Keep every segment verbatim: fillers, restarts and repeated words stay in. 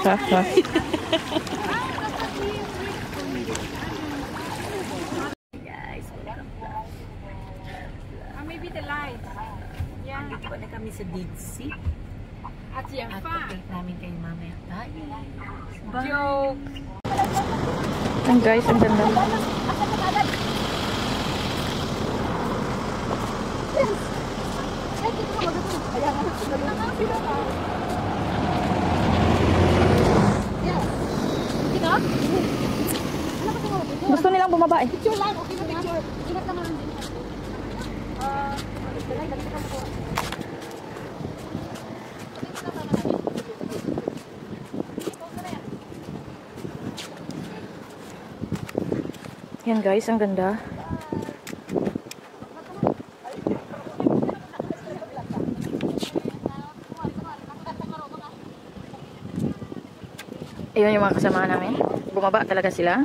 Guys, maybe the light. Yeah. Dito na kami sa Dead Sea. At yung At pag-take namin kayo mamaya. Joke! Ang guys, ang ganda. Gusto nilang bumaba eh. Picture lang, okay na picture. Ingat naman. Ah, yan guys, ang ganda. Ayun yung mga kasama namin. Bumaba talaga sila.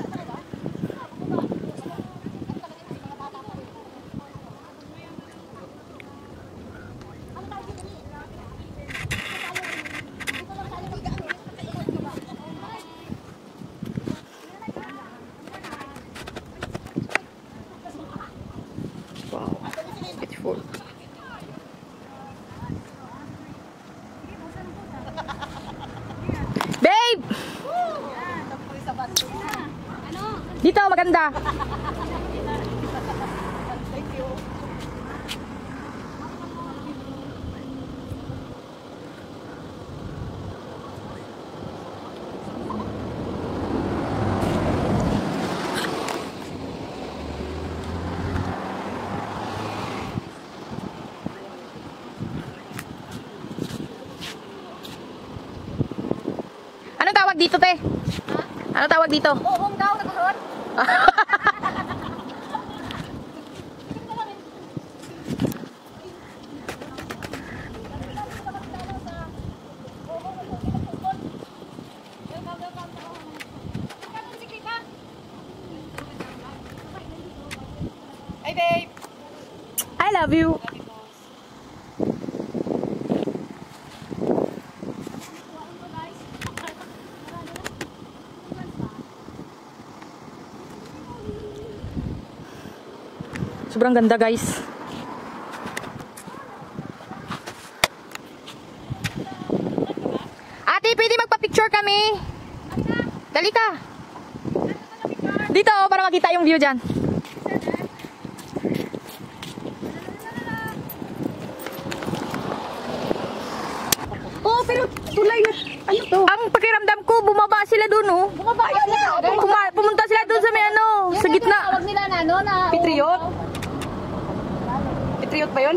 Wow, beautiful. Babe! Dito, maganda. Anong tawag dito, te? Ano tawag dito? buhong daw, nagkaroon. Hi, babe! I love you. Sobrang ganda guys. Ate, pwede magpa-picture kami? Dali ka. Dito oh, para makita yung view dyan. Oh, pero tulay na. Ano to? Ang pakiramdam ko, bumaba sila dun oh. Bumaba sila. Puma- pumunta sila dun sa may ano, sa gitna. Tawag nila na, ano, na. Patriot? Patriot ba yun?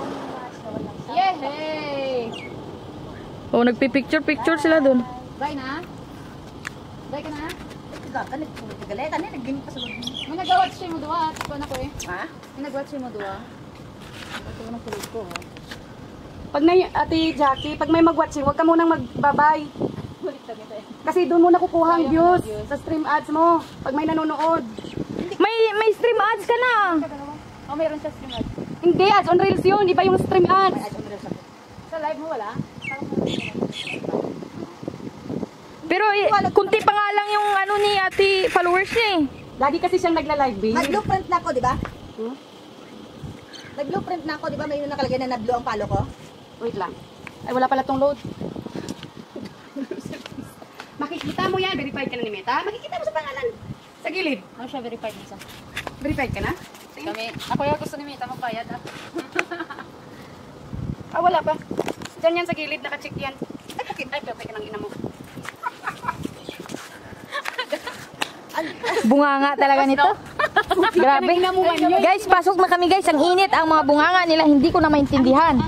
Yehey! Oh, nagpi-picture-picture sila dun. Bye na? Bye ka na? Galit ko. Galit. Ano yung nagganyan pa sa loob? May nag-watch siya mo duwa. Ito na ko eh. Ha? May nag-watch siya mo duwa. Ito na kulog ko. Pag na, Ate Jackie, pag may mag-watching, huwag ka munang magbabay. Kasi doon muna kukuha ang views sa stream ads mo. Pag may nanonood. May may stream ads ka na. Oh, mayroon siya stream ads. Hindi, ads on reels yun. Iba yung stream ads. Sa live mo wala? Pero eh, kunti pa nga lang yung ano ni ate followers niya eh. Lagi kasi siyang nagla-live, babe. Nag-blueprint na ako, di ba? Hmm? Nag-blueprint na ako, di ba? May yung nakalagay na na-blue ang palo ko. Wait lang. Ay, wala pala tong load. Makikita mo yan. Verified ka na ni Meta. Makikita mo sa pangalan. Sa gilid. Ano siya verified nisa? Verified ka na? Kami, ako yung gusto ni Mita magbayad ah. Ah, wala pa. Diyan yan sa gilid. Nakacheck yan. Ay, pukit. Ay, pwede ka ng ina mo. Bunganga talaga nito. Grabe. Guys, pasok na kami guys. Ang init ang mga bunganga nila. Hindi ko na maintindihan.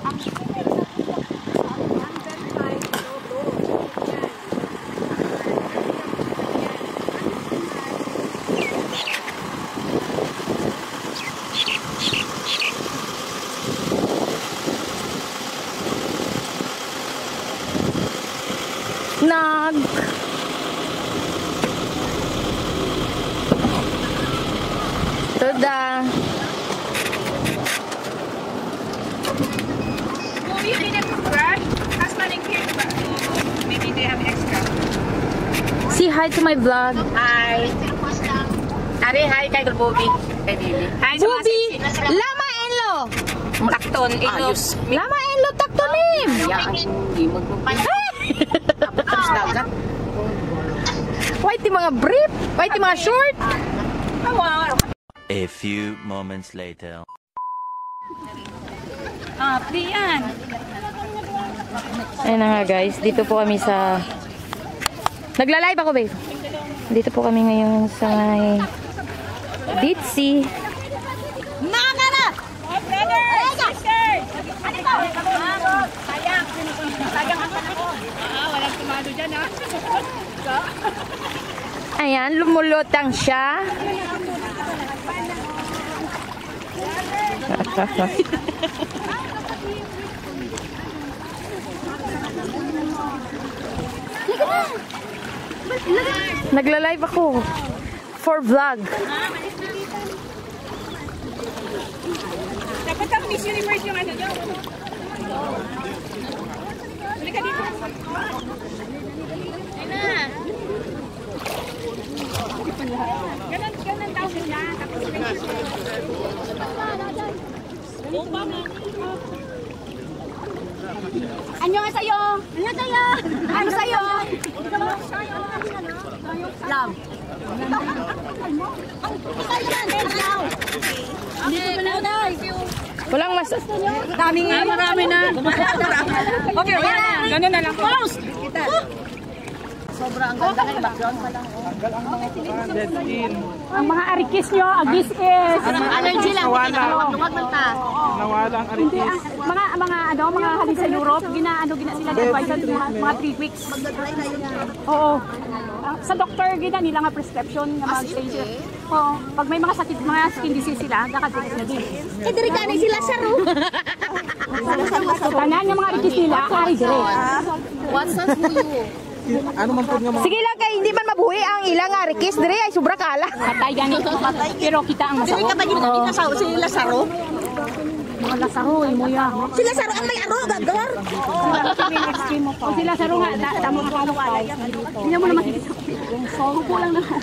Nag Tada. Maybe they have hi to my vlog. Hi. Ari, hi kay Bobi. Kay Bibi. Hi sa mga Bubi, sexy na lama enlo. takton. Ito. Lama enlo taktonim. Yan. Hindi mo tapos dagat. Why ti mga brief? Why ti mga short? A few moments later. Ah, Priyan. Ayun na nga guys, dito po kami sa... Nagla-live ako babe. Dito po kami ngayon sa may... Ditsi. Mga na! Brother! Sisters! Ano ito? Sayang. Sayang ang panahon. Ah, walang tumado dyan ha. Ayan, lumulutang siya. Nagla-live ako for vlog. Dapat ang Miss Universe yung ano nyo. Balik ka dito. Ay na. Ganon, ganon daw sila. Tapos Anyo nga sa'yo? Anyo sa'yo? Ano sa'yo? Love. Walang mas... Daming nga, marami na. Okay, yan. Ganun na lang. Close! Sobrang ganda kay background pa lang. Ang mga arikis nyo, agis is. Allergy lang. Luwag ng ta. Nawala ang Hindi, arikis. ang, mga mga ano, mga halin sa Europe, gina ano gina sila advice mga mga three weeks. Oo. Ah, sa doctor gina nila nga prescription nga mag-stay sila. Oo. Pag may mga sakit, mga skin disease sila, dakad sila din. Eh, diri ka na sila saro. Tanan nga mga arikis nila, ari dire. What's up for you? Ano man po nga mga... Sige lang kay hindi man mabuhi ang ilang arikis dire ay sobra kala. Patay gani. Pero kita ang Diri ka masakit. ba kita sa sila saro? Mga lasaro, imuya. Sila saro ang may aro gagawar. O sila saro nga, da- damo ko ano pa. Hindi mo naman kita. Kupo lang na.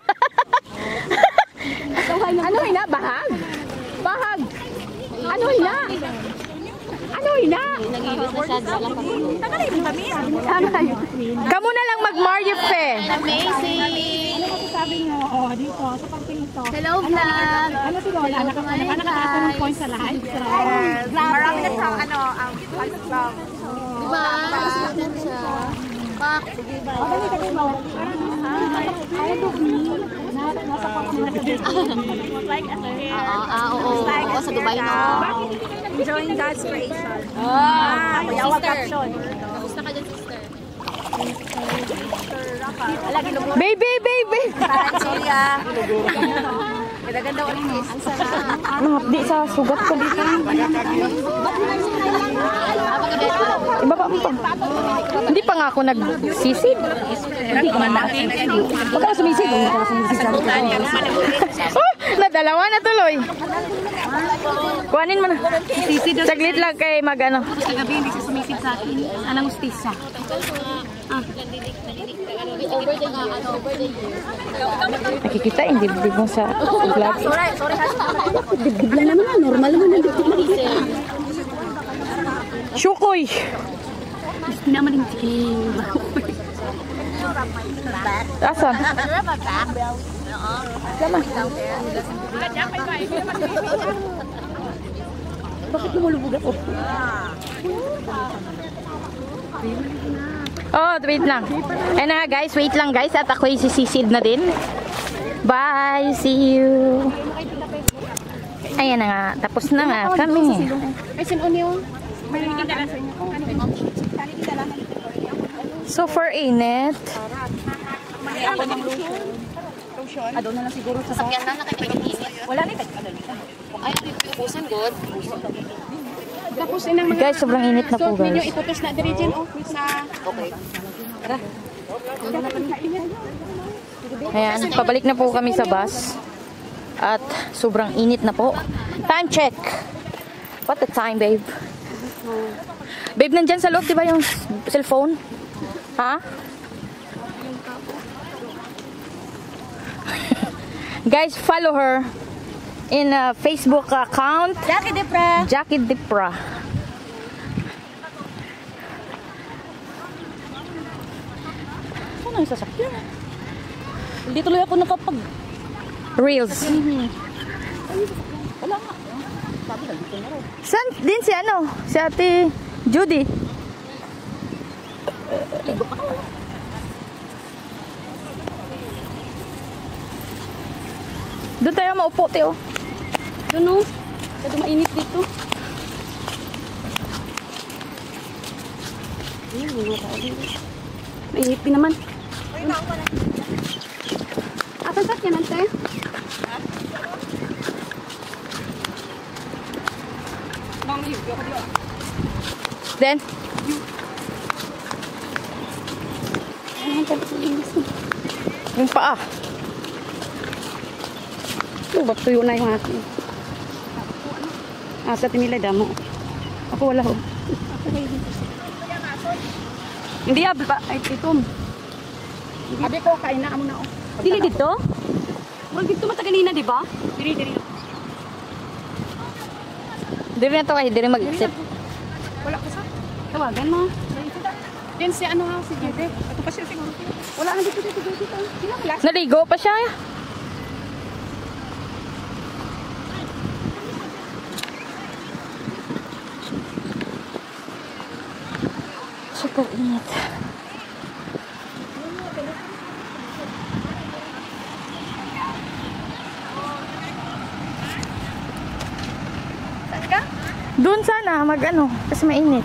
Ano ina bahag? Bahag. Ano ina? Ano ina? Tagalin kami. Kamu na lang mag-Mario Fe. Amazing. Ano masasabi niyo? Oh, dito sa pagtingin to. Hello vlog. Ano si Lola? Nakakatatlong points sa lahat. Marami na sa ano, ang vlog. Diba? Nasusunod siya. Pak. O, dali ka din mo. Ayaw to me. Nasa pa ko mga sabi. Oo, ah, oo. Oo, sa Dubai no. Enjoying God's creation. Ah, yawa caption. Kamusta ka dyan, sister? Baby, baby. Julia. Ganda ulit. Ang sarap. Di sa sugat ko dito. Iba pa pa. Hindi pa nga ako nagsisid. Hindi ko man natin. Huwag ka sumisid. Huwag ka sumisid. Oh, nadalawa na tuloy. Kuhanin mo na. Saglit lang kay mag ano. Kagabi hindi siya sumisid sa akin. Anong ustisya? Over the ano, over the years. Nakikita yung dibdib mo sa vlog. Sorry, sorry. Dibdib lang naman. Normal naman ang dibdib. Shukoy. Hindi naman yung chiking. Asan? Bakit lumulubog ako? Oh, wait lang. Eh na guys, wait lang guys. At ako'y sisisid na din. Bye, see you. Ayan na nga, tapos na nga kami. Ay, sinon yun? Super init. Ado na lang siguro sa Sakyan na nakipag-init. wala na ikat. Ay, ubusan god. Tapos inang mga Guys, sobrang init na po so, ninyo guys. iputos na diri dyan oh sa Okay. Ayan, pabalik na po kami sa bus. At sobrang init na po. Time check. What the time, babe? Babe, nandyan sa loob, di ba yung cellphone? Ha? Guys, follow her in a Facebook account. Jackie Depra. Jackie Depra. Saan ang sasakyan? Hindi tuloy ako nakapag... Reels. Wala nga. Sabi lang, dito na rin. San din si ano? Si Ate Judy. Doon tayo maupo, Teo. Doon o. Kado mainit dito. Mainit din naman. Asan sa yan, ante? Then, yung paa. Oh, ba't tuyo na yung akin? Ah, sa tinila damo. Ako wala ho. Hindi ah, ba? Ay, itom. Abi ko, kain na amo na. Dili dito? Wala dito matagalina, di ba? Dili, dili. Dili na to kayo, dili mag-exit. Wala ko sa. Tawagan mo. Yan si ano ha, si Jede. Ito pa siya siguro. Wala na dito, dito, dito. Sino class? Naligo pa siya. Super init. Doon sana mag ano kasi mainit.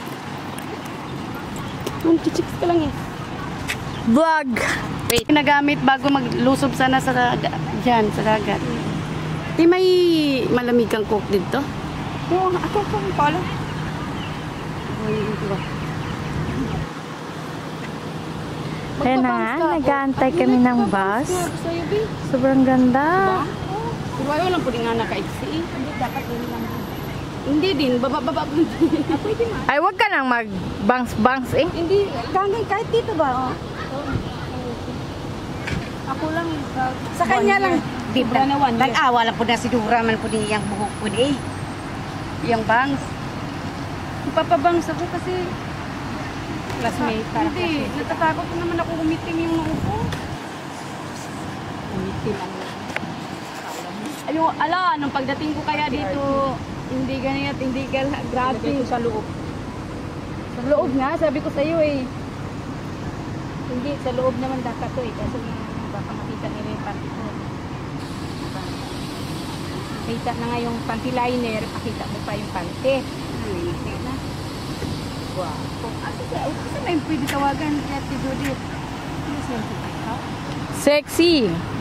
Yung chichiks ka lang eh. Vlog. Wait. Nagamit bago maglusob sana sa dagat. Diyan, sa dagat. Di may malamig kang coke dito? Oo, ako ko pala. Kaya na nga, nag-aantay kami ng bus. Sobrang ganda. Pero ayaw lang po din nga naka-exi. Hindi, dapat din lang. Hindi din, baba-baba po din. Pwede ma. Ay, wag ka nang mag-bangs-bangs eh. Hindi, hanggang kahit dito ba? Oh. Ako lang. Sa kanya lang. Di Sobra na one year. Nag-awa lang po na si Dura man po din yung buhok po di. Yung bangs. Ipapabangs ako kasi classmate. Hindi, natatakot ko naman ako umitim yung naupo. Umitim ang Ayun, ala, nung pagdating ko kaya dito, hindi ganyan, hindi gal, grabe. Sa loob. Sa loob nga, sabi ko sa iyo eh. Hindi, sa loob naman dapat to eh. Kasi baka makita nila yung panty ko. Diba? Kita na nga yung panty liner, pakita mo pa yung panty. Hindi na. Wow. Asa sa, asa na yung pwede tawagan kaya si Judith? Ano siya yung Sexy.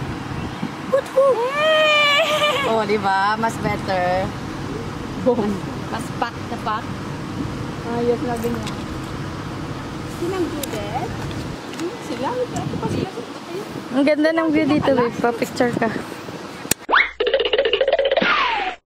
Oh, di ba? Mas better. Boom. Mas pack na pack. Ayos na ganyan. Sinang Judith? Sila, ito pa sila. Ang ganda ng view dito, babe. Pa-picture ka.